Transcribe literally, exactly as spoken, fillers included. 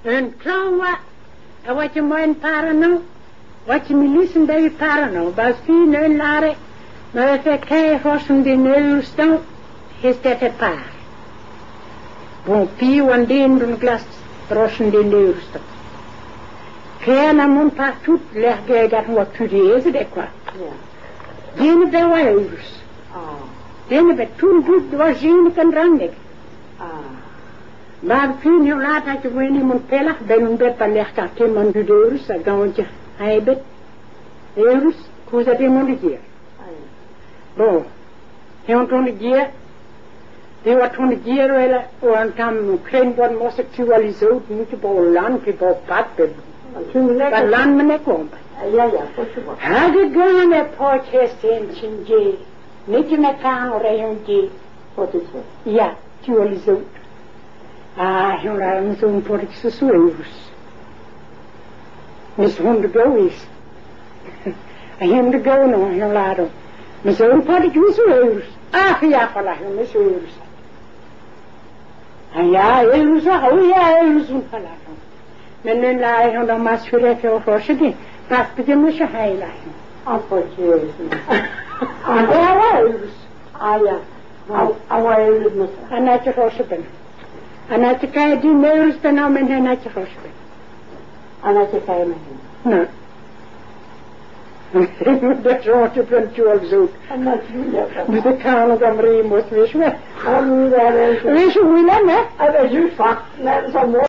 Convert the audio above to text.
Een klauwa, en wat je mooi parano, wat je milissen bij je parano, bij vier neun laren, maar als ik kijk hossen die neustan, is dat een paar. Bon, piu en deen doen glas, rossen die neustan. Kena mon partout, leg jij dat wat curieus, dat quoi. Dene bij waus. Dene bij toen doet was je kan randig. Maar toen je laat had je weer iemand pellig, bij een bed van leg dat je man doet eurus, dat gaan je hij bed. Eurus, hoe dat je man hier. Bon, hij want toen hier, hij wat toen hier wel, en dan kreeg wat homosexualiseerd, niet op een land, op een pad, dat land me niet komt. Ja, ja, possible. Had ik gaan met potjes in Chinje, niet met kan rijden. Wat is het? Ja, actualiseerd. Ah, hij had zo'n potje zoals. Mis hond go is. Hij hem de go nog, hij laat hem. Maar zo'n potje zoals. Ah, ja, voilà, hij is zoals. En ja, hij is zo, oh ja, hij is zo, voilà. Men nu laat hij nog maar schrijven of wat je pas bij moet je heilen. Ah, potje. Ah, ja, wel. Ah, ja. Ah, wel, moet En dat je roze bent. En dat je kan die neus dan nou met en dat je roze bent. En dat je kan je met hem. Nee. Dat is wat je bent zo zoek. En dat doe je ook. Dus ik kan nog aan riem, wees je wel. En nu daar is het. Wees je hoe lang, hè? En dat is juist vast. Net zo mooi.